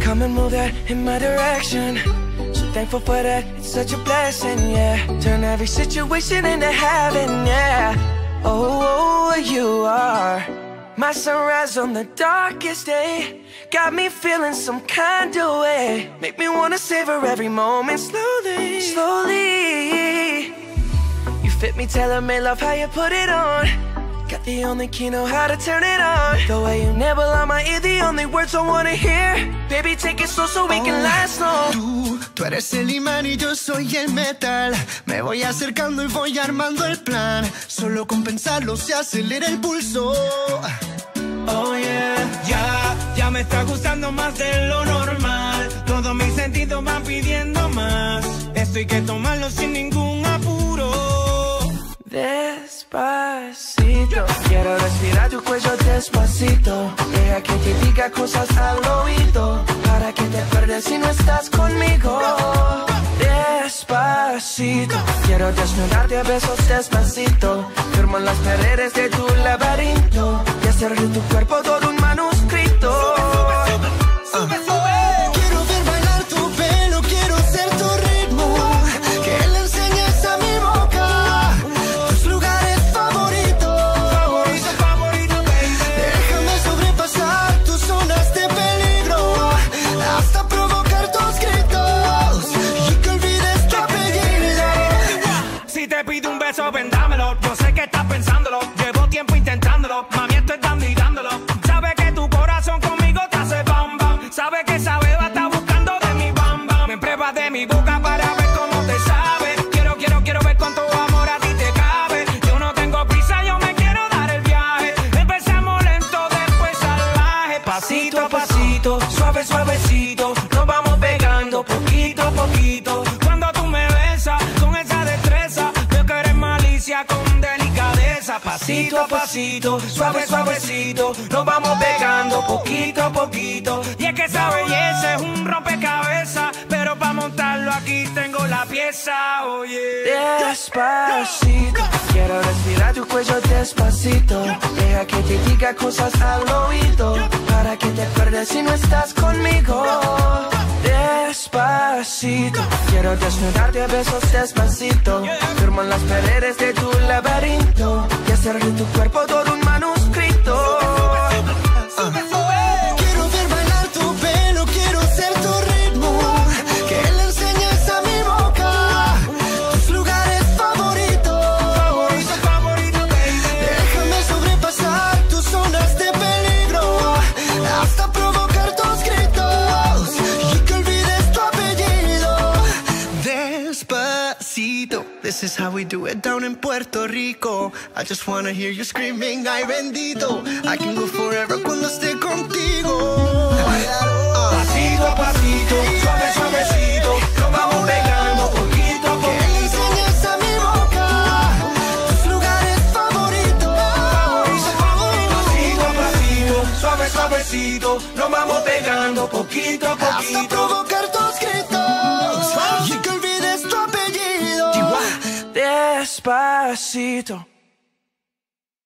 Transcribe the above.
Come and move that in my direction. So thankful for that, it's such a blessing, yeah. Turn every situation into heaven, yeah. Oh, you are my sunrise on the darkest day. Got me feeling some kind of way. Make me wanna savor every moment slowly, slowly. You fit me, tailor-made, love how you put it on. Got the only key, know how to turn it on. The way you nibble on my ear, the only words I wanna hear. Baby, take it slow so we can last long. Tú eres el imán y yo soy el metal. Me voy acercando y voy armando el plan. Solo con pensarlo se acelera el pulso. Oh yeah, ya me está gustando más de lo normal. Todos mis sentidos van pidiendo más. Esto hay que tomarlo sin ningún apuro. Despacito, quiero respirar tu cuello despacito. Deja que te diga cosas al oído, para que te acuerdes si no estás conmigo. Despacito, quiero desnudarte a besos despacito. Firmo en las paredes de tu laberinto y hacer de tu cuerpo todo un manuscrito. Sube, sube. Quiero ver bailar tu pelo, quiero ser tu ritmo. Que le enseñes a mi boca tus lugares favoritos. Favorito, baby. Déjame sobrepasar tus zonas de peligro, hasta provocar tus gritos y que olvides tu apellido. Si te pido un beso, ven dámelo. Yo sé que estás pensándolo, llevo tiempo intentándolo. Mami, estoy dando y dándolo. Sabes que tu corazón conmigo te hace bam bam. Sabes que esa beba está buscando de mi bam bam. Me pruebas de mi boca para ver cómo te sabe. Quiero ver cuánto amor a ti te cabe. Yo no tengo prisa, yo me quiero dar el viaje. Empezamos lento, después salvaje. Pasito a pasito, suave, suavecito. Nos vamos pegando poquito a poquito. Cuando tú me besas con esa destreza, veo que eres malicia con delicadeza. Pasito a pasito, suave, suavecito. Nos vamos pegando poquito a poquito. Y es que esa belleza es un rompecabezas, pero para montarlo aquí tengo la pieza, oye. Despacito, quiero respirar tu cuello despacito. Deja que te diga cosas al oído, para que te acuerdes si no estás conmigo. Despacito, quiero desnudarte a besos despacito. Firmo en las paredes de tu laberinto y hacer de tu cuerpo todo un manuscrito. Quiero ver bailar tu pelo, quiero ser tu ritmo. Que le enseñes a mi boca tus lugares favoritos. Favorito, baby. Déjame sobrepasar tus zonas de peligro, hasta provocar tus gritos y que olvides tu apellido. Despacito, this is how we do it down in Puerto Rico. I just wanna hear you screaming, ay bendito. I can go forever cuando esté contigo. Pasito a pasito, suave, suavecito. Nos vamos pegando poquito a Que le poquito. enseñes a mi boca tus lugares favoritos. Pasito a pasito, suave, suavecito. Nos vamos pegando poquito a Hasta poquito. provocar tus gritos y que olvides tu apellido. Despacito.